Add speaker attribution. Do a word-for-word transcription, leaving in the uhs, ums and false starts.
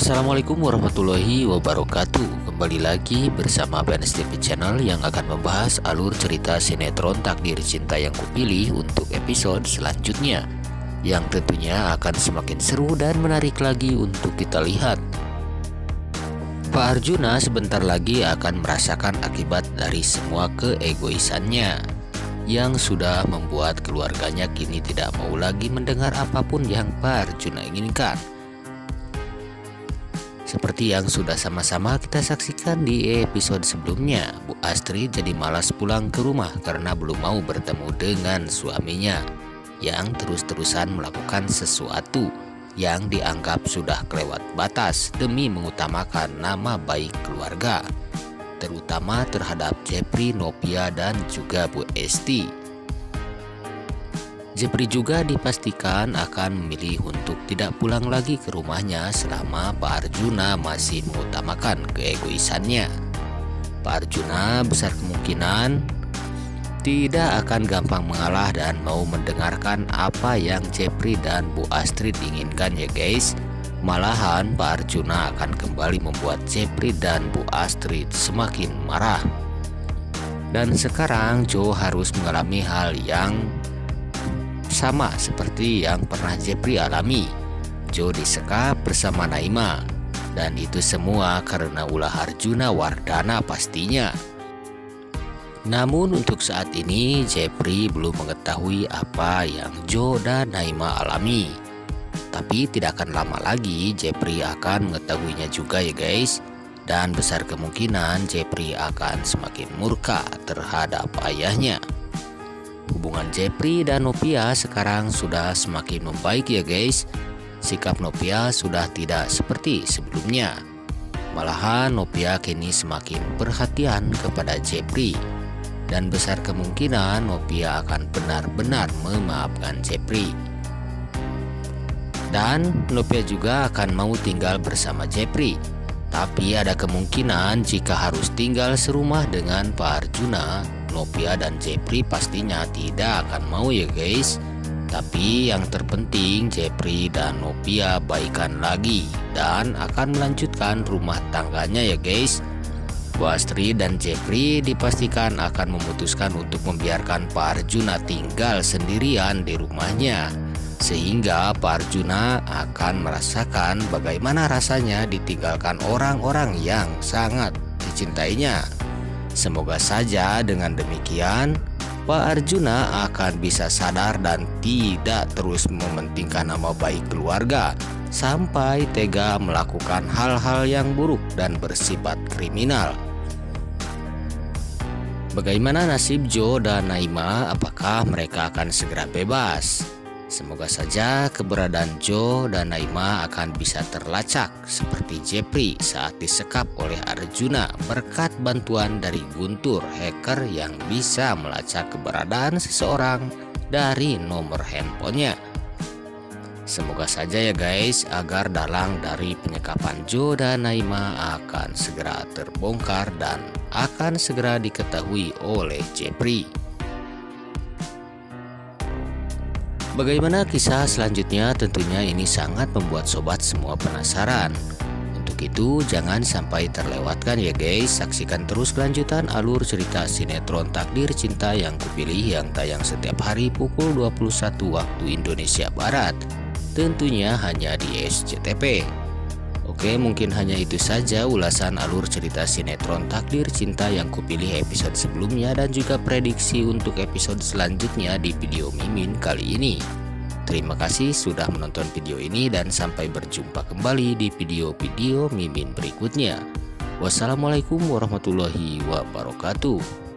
Speaker 1: Assalamualaikum warahmatullahi wabarakatuh. Kembali lagi bersama P N S T V Channel yang akan membahas alur cerita sinetron Takdir Cinta yang Kupilih untuk episode selanjutnya, yang tentunya akan semakin seru dan menarik lagi untuk kita lihat. Pak Arjuna sebentar lagi akan merasakan akibat dari semua keegoisannya yang sudah membuat keluarganya kini tidak mau lagi mendengar apapun yang Pak Arjuna inginkan. Seperti yang sudah sama-sama kita saksikan di episode sebelumnya, Bu Astrid jadi malas pulang ke rumah karena belum mau bertemu dengan suaminya yang terus-terusan melakukan sesuatu yang dianggap sudah kelewat batas demi mengutamakan nama baik keluarga, terutama terhadap Jepri, Nopia, dan juga Bu Esti. Jepri juga dipastikan akan memilih untuk tidak pulang lagi ke rumahnya selama Pak Arjuna masih mengutamakan keegoisannya. Pak Arjuna besar kemungkinan tidak akan gampang mengalah dan mau mendengarkan apa yang Jepri dan Bu Astrid inginkan ya guys. Malahan Pak Arjuna akan kembali membuat Jepri dan Bu Astrid semakin marah. Dan sekarang Jo harus mengalami hal yang sama seperti yang pernah Jepri alami. Jo disekap bersama Naima, dan itu semua karena ulah Arjuna Wardana pastinya. Namun untuk saat ini Jepri belum mengetahui apa yang Jo dan Naima alami. Tapi tidak akan lama lagi Jepri akan mengetahuinya juga ya guys. Dan besar kemungkinan Jepri akan semakin murka terhadap ayahnya. Hubungan Jepri dan Nopia sekarang sudah semakin membaik ya guys. Sikap Nopia sudah tidak seperti sebelumnya. Malahan Nopia kini semakin perhatian kepada Jepri. Dan besar kemungkinan Nopia akan benar-benar memaafkan Jepri. Dan Nopia juga akan mau tinggal bersama Jepri. Tapi ada kemungkinan jika harus tinggal serumah dengan Pak Arjuna, Nopia dan Jepri pastinya tidak akan mau ya guys. Tapi yang terpenting Jepri dan Nopia baikan lagi dan akan melanjutkan rumah tangganya ya guys. Bu Astrid dan Jepri dipastikan akan memutuskan untuk membiarkan Pak Arjuna tinggal sendirian di rumahnya, sehingga Pak Arjuna akan merasakan bagaimana rasanya ditinggalkan orang-orang yang sangat dicintainya. Semoga saja dengan demikian Pak Arjuna akan bisa sadar dan tidak terus mementingkan nama baik keluarga sampai tega melakukan hal-hal yang buruk dan bersifat kriminal. Bagaimana nasib Jo dan Naima? Apakah mereka akan segera bebas? Semoga saja keberadaan Jo dan Naima akan bisa terlacak seperti Jepri saat disekap oleh Arjuna berkat bantuan dari Guntur, hacker yang bisa melacak keberadaan seseorang dari nomor handphonenya. Semoga saja ya guys agar dalang dari penyekapan Jo dan Naima akan segera terbongkar dan akan segera diketahui oleh Jepri. Bagaimana kisah selanjutnya? Tentunya ini sangat membuat sobat semua penasaran. Untuk itu jangan sampai terlewatkan ya guys. Saksikan terus kelanjutan alur cerita sinetron Takdir Cinta yang Kupilih yang tayang setiap hari pukul dua puluh satu waktu Indonesia Barat. Tentunya hanya di S C T V. Oke, mungkin hanya itu saja ulasan alur cerita sinetron Takdir Cinta yang Kupilih episode sebelumnya dan juga prediksi untuk episode selanjutnya di video Mimin kali ini. Terima kasih sudah menonton video ini dan sampai berjumpa kembali di video-video Mimin berikutnya. Wassalamualaikum warahmatullahi wabarakatuh.